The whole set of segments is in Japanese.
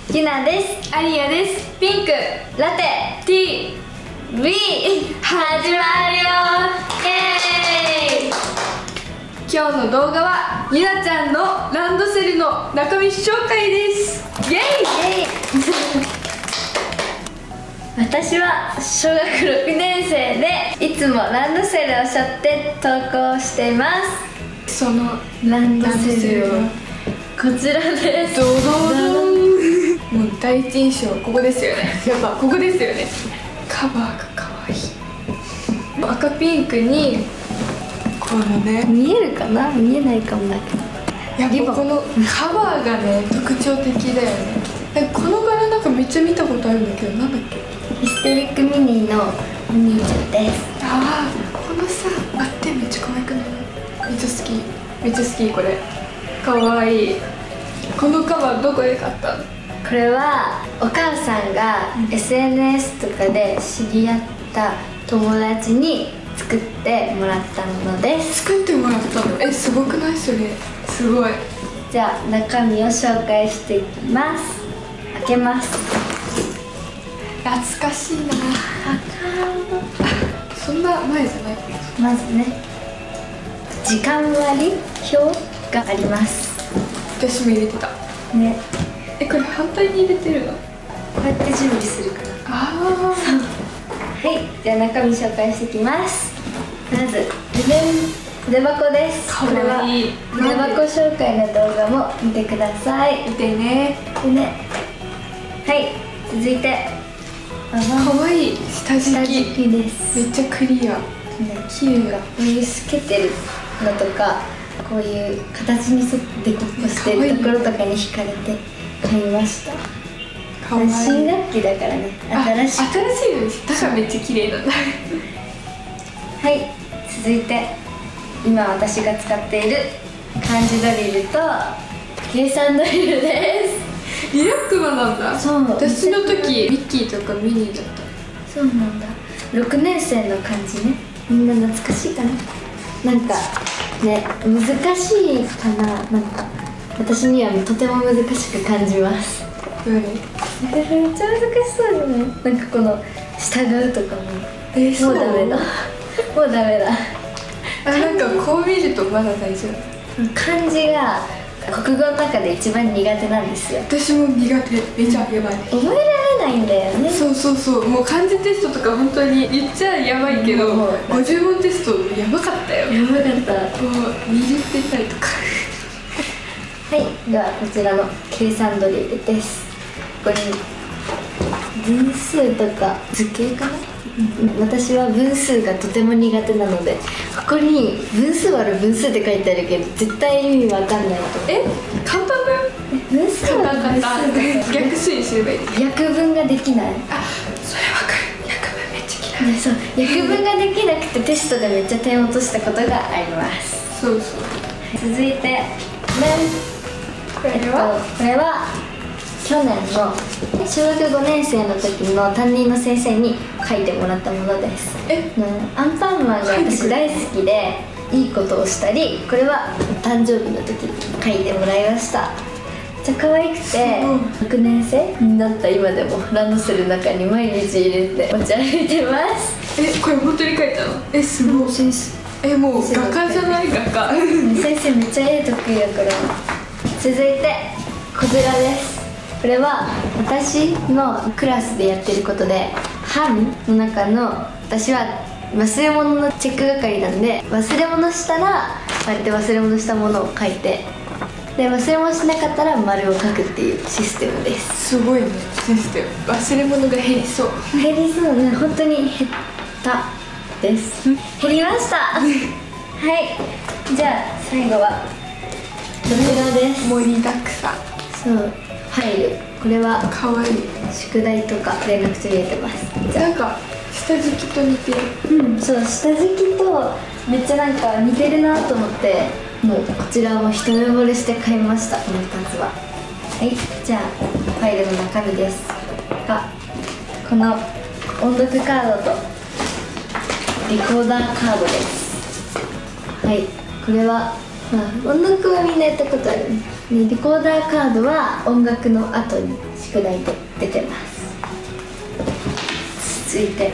ゆなです。 アリアです。ピンクラテ T B 始まるよ。イエーイ。 今日の動画はゆなちゃんのランドセルの中身紹介です。イエイ。 イエーイ私は小学6年生でいつもランドセルを背負って投稿しています。 そのランドセルはこちらです。 ドドドン。もう第一印象ここですよね。やっぱここですよね。カバーが可愛い。赤ピンクにこのね、 見えるかな、見えないかもだけど、 やっぱこのカバーがね特徴的だよね。この柄なんかめっちゃ見たことあるんだけど、なんだっけ。 ヒステリックミニーのミニーちゃんです。 ああ、このさ、あってめっちゃ可愛くない？めっちゃ好き、めっちゃ好き。これ可愛い。このカバーどこで買ったの？ これはお母さんが SNS とかで知り合った友達に作ってもらったものです。 作ってもらったの？すごくない？それすごい。 じゃあ中身を紹介していきます。開けます。 懐かしいな。そんな前じゃない。 まずね、時間割表があります。 私も入れてたね。 これ反対に入れてるの？ こうやって準備するから。 ああ。 はい、じゃあ中身紹介していきます。まず筆箱です。 かわいい。 筆箱紹介の動画も見てください。 見てね。 でね、はい、続いてかわいい下敷きです。 めっちゃクリア。 キウがこういう透けてるのとか、こういう形に沿ってデコボコしてるところとかに惹かれて買いました。 かわいい。 新学期だからね、新しいのだからめっちゃ綺麗なんだ。 はい、続いて今私が使っている漢字ドリルと計算ドリルです。 リラックマなんだ。 そう、 私の時ミッキーとかミニーだった。 そうなんだ。6年生の漢字ね、みんな懐かしいかな。なんかね、難しいかな。なんか私にはとても難しく感じます。 めっめっちゃ難しそうじゃない？なんかこの従うとかももうダメだ。もうダメだ。 なんかこう見るとまだ大丈夫。 漢字が国語の中で一番苦手なんですよ。 私も苦手。めちゃやばい。 覚えられないんだよね。 そうそうそう。もう漢字テストとか本当に言っちゃやばいけど、50問テストやばかったよ。 やばかった。 もう20点台とか。 はい、ではこちらの計算ドリルです。ここに分数とか図形かな。私は分数がとても苦手なので、ここに分数割る分数って書いてあるけど絶対意味わかんないと。 簡単だよ。 分数割る分数逆数にすればいい。 約分ができない。 それわかる。約分めっちゃ嫌い。 そう、約分ができなくてテストでめっちゃ点を落としたことがあります。 そうそう。 続いてこれは去年の小学5年生の時の担任の先生に書いてもらったものです。アンパンマンが私大好きでいいことをしたり、これは誕生日の時に書いてもらいました。めっちゃ可愛くて、6年生になった今でもランドセルの中に毎日入れて持ち歩いてます。 これ本当に書いたの？すごい。もう画家じゃない？画家。 先生めっちゃ絵得意だから。続いてこちらです。これは私のクラスでやってることで、班の中の私は忘れ物のチェック係なんで、忘れ物したらこうやって忘れ物したものを書いて、で忘れ物しなかったら丸を書くっていうシステムです。 すごいね、システム。忘れ物が減りそう。 減りそうね、本当に減ったです。減りましたはい、じゃあ最後はこちらです。 盛りだくさん。 そう、ファイル。これはかわいい。 宿題とか連絡帳入れてます。 なんか下敷きと似てる。 そう、下敷きとめっちゃなんか似てるなと思って、もうこちらも一目惚れして買いました。この2つは。はい、じゃあファイルの中身ですが、この音読カードとリコーダーカードです。はい、これは、音読はみんなやったことあるね。 でリコーダーカードは音楽の後に宿題で出てます。続いて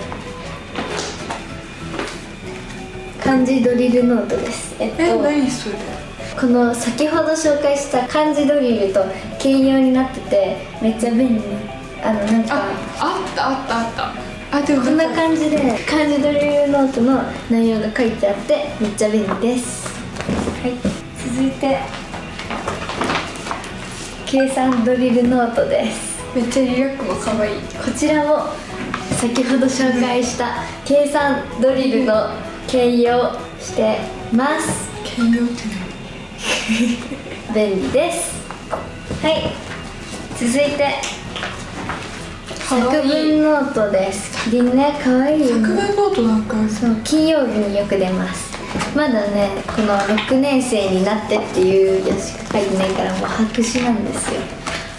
漢字ドリルノートです。 何それ？ この先ほど紹介した漢字ドリルと兼用になっててめっちゃ便利。なんかあった。でもこんな感じで漢字ドリルノートの内容が書いてあってめっちゃ便利です。はい、続いて計算ドリルノートです。 めっちゃリラックも可愛い。 こちらも先ほど紹介した計算ドリルの兼用してます。 兼用って何？便利です。はい、続いて作文ノートです。キリンね、かわいいよね。 作文ノートなんかそう金曜日によく出ます。まだねこの6年生になってっていうやつしか書いてないからもう白紙なんですよ。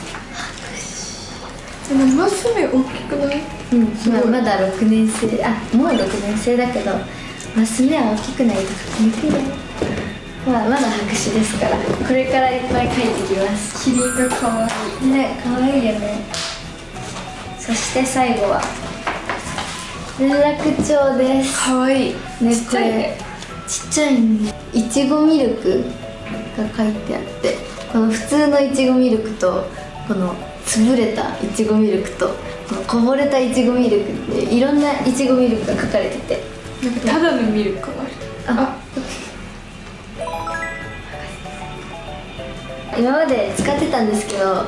でもマス目大きくない？ まだ6年生、もう6年生だけどマス目は大きくないと書きにくいよ。まだ白紙ですからこれからいっぱい書いてきます。 キリンがかわいいね、かわいいよね。そして最後は連絡帳です。 かわいい。 ね、 ちっちゃいね。 ちっちゃいね。いちごミルクが書いてあって、この普通のいちごミルクとこの潰れたいちごミルクとこのこぼれたいちごミルクっていろんないちごミルクが書かれてて、 なんかただのミルクもある。 今まで使ってたんですけど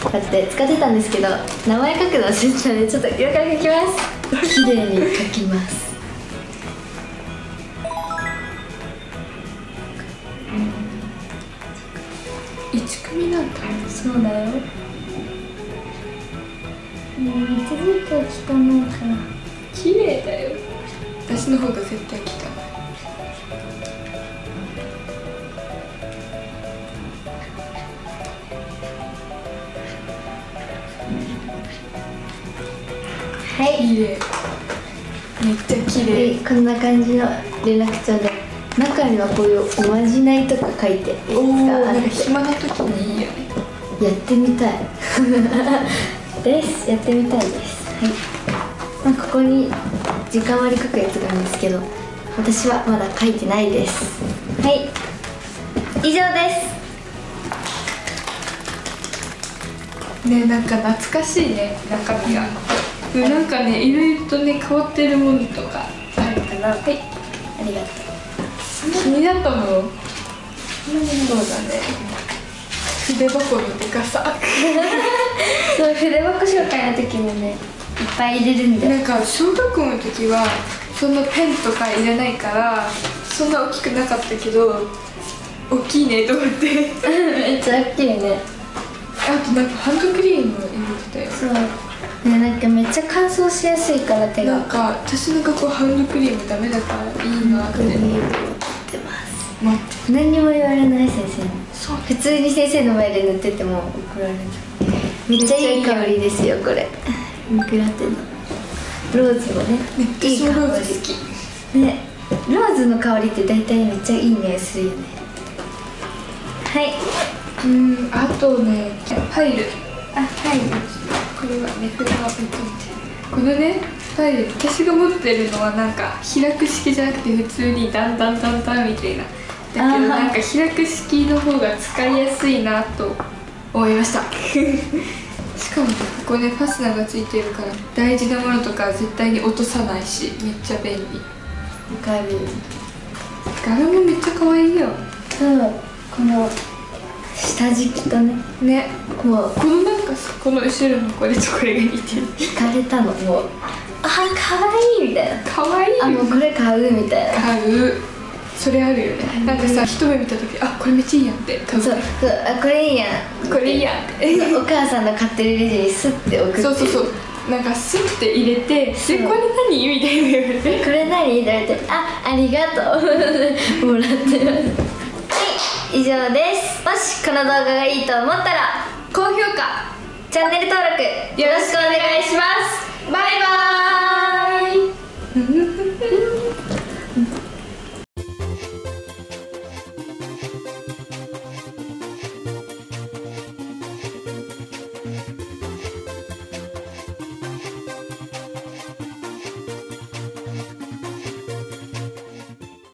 名前書くの忘れてたのでちょっと今から書きます。綺麗に書きます。 1組なんだ。 そうだよ。もうめっちゃずっと汚いから。 綺麗だよ。私の方が絶対汚い。 はい、 綺麗。めっちゃ綺麗。 こんな感じの連絡帳で中にはこういうおまじないとか書いてなんか暇な時にいいよね。 やってみたいです。やってみたいです。はい、ここに時間割り書くやつがあるんですけど私はまだ書いてないです。はい、以上です。 ね、なんか懐かしいね、中身が。なんかね、いろいろとね、変わってるものとかあるかな。はい、ありがとう。 気になったもの。そうだね。筆箱のでかさ。 そう、筆箱紹介の時もね、いっぱい入れるんだよ。 なんか小学校の時はそんなペンとか入れないからそんな大きくなかったけど大きいねと思って。 めっちゃ大きいね。 あとなんかハンドクリーム入れてたよ。 そうね、なんかめっちゃ乾燥しやすいから手が。 なんか私の学校ハンドクリームダメだからいいなって思ってます。 何にも言われない先生に。 そう、 普通に先生の前で塗ってても怒られる。めっちゃいい香りですよこれ。ミクラテのローズもね、 いい香り。ローズ好きね。ローズの香りって大体めっちゃいい匂いするよね。はい。 あとね、ファイル。 ファイル。 これはね、筆は置いといて。このね、ファイル、私が持ってるのはなんか開く式じゃなくて普通にダンダンダンダンみたいな。だけどなんか開く式の方が使いやすいなと思いました。しかもここね、ファスナーがついてるから大事なものとか絶対に落とさないし、めっちゃ便利。 柄もめっちゃ可愛いよ。 そう、この下敷きとね、 このなんかこの後ろのこれとこれが似てる。 惹かれたの。もう可愛いみたいな。 可愛いよ。 もうこれ買うみたいな。 買う。それあるよね。なんかさ、一目見た時、これめっちゃいいやんって買う。 そう、これいいやん、 これいいやんって。 お母さんの買ってるレジにスッて置くっていう。 そうなんかスッて入れて、これ何みたいな言われて、 これ何って言われて、ありがとうもらってます。以上です。もしこの動画がいいと思ったら高評価、 チャンネル登録よろしくお願いします。バイバーイ。